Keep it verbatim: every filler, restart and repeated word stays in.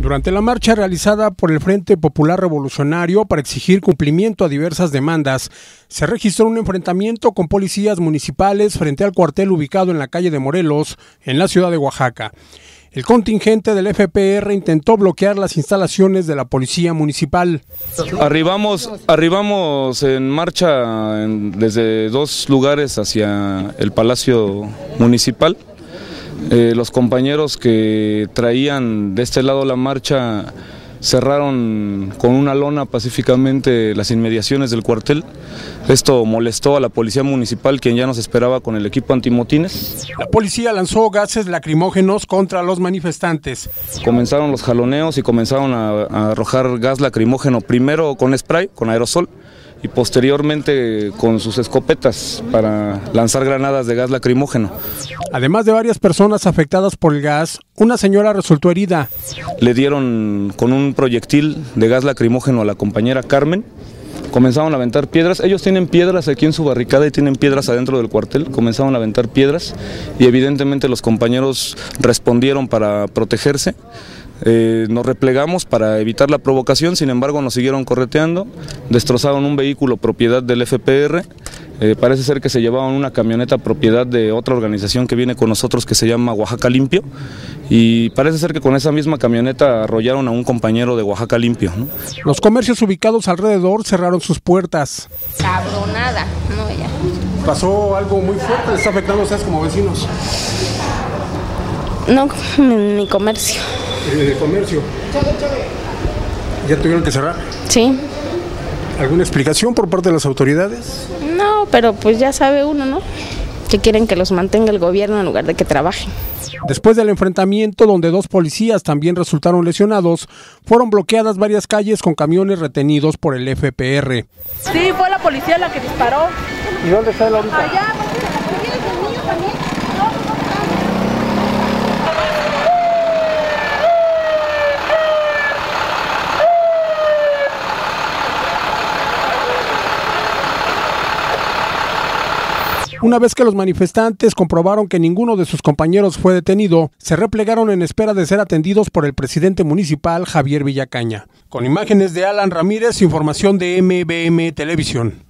Durante la marcha realizada por el Frente Popular Revolucionario para exigir cumplimiento a diversas demandas, se registró un enfrentamiento con policías municipales frente al cuartel ubicado en la calle de Morelos, en la ciudad de Oaxaca. El contingente del F P R intentó bloquear las instalaciones de la policía municipal. Arribamos, arribamos en marcha en, desde dos lugares hacia el Palacio Municipal. Eh, los compañeros que traían de este lado la marcha cerraron con una lona pacíficamente las inmediaciones del cuartel. Esto molestó a la policía municipal, quien ya nos esperaba con el equipo antimotines. La policía lanzó gases lacrimógenos contra los manifestantes. Comenzaron los jaloneos y comenzaron a, a arrojar gas lacrimógeno, primero con spray, con aerosol, y posteriormente con sus escopetas para lanzar granadas de gas lacrimógeno. Además de varias personas afectadas por el gas, una señora resultó herida. Le dieron con un proyectil de gas lacrimógeno a la compañera Carmen. Comenzaron a aventar piedras. Ellos tienen piedras aquí en su barricada y tienen piedras adentro del cuartel. Comenzaron a aventar piedras y evidentemente los compañeros respondieron para protegerse. Eh, nos replegamos para evitar la provocación, sin embargo nos siguieron correteando, destrozaron un vehículo propiedad del F P R, eh, parece ser que se llevaban una camioneta propiedad de otra organización que viene con nosotros que se llama Oaxaca Limpio, y parece ser que con esa misma camioneta arrollaron a un compañero de Oaxaca Limpio, ¿no? Los comercios ubicados alrededor cerraron sus puertas. Cabronada, no, ya. ¿Pasó algo muy fuerte? ¿Les está afectando a ustedes como vecinos? No, mi, mi comercio. ¿De comercio? ¿Ya tuvieron que cerrar? Sí. ¿Alguna explicación por parte de las autoridades? No, pero pues ya sabe uno, ¿no? Que quieren que los mantenga el gobierno en lugar de que trabajen. Después del enfrentamiento, donde dos policías también resultaron lesionados, fueron bloqueadas varias calles con camiones retenidos por el F P R. Sí, fue la policía la que disparó. ¿Y dónde está él ahorita? Allá, ¿tienes el niño también? No. Una vez que los manifestantes comprobaron que ninguno de sus compañeros fue detenido, se replegaron en espera de ser atendidos por el presidente municipal, Javier Villacaña. Con imágenes de Alan Ramírez, información de M B M Televisión.